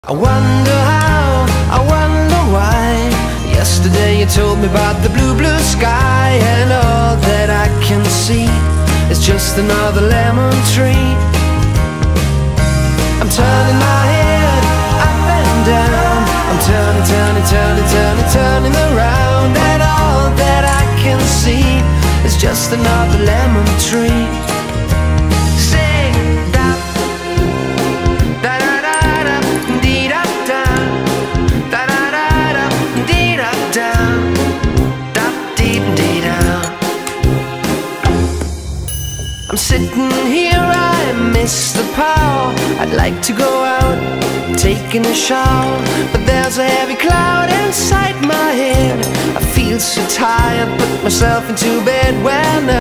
I wonder how, I wonder why. Yesterday you told me about the blue, blue sky, and all that I can see is just another lemon tree. I'm turning my head up and down, I'm turning, turning, turning, turning, turning around, and all that I can see is just another lemon tree. I'm sitting here, I miss the power. I'd like to go out, taking a shower, but there's a heavy cloud inside my head. I feel so tired, put myself into bed when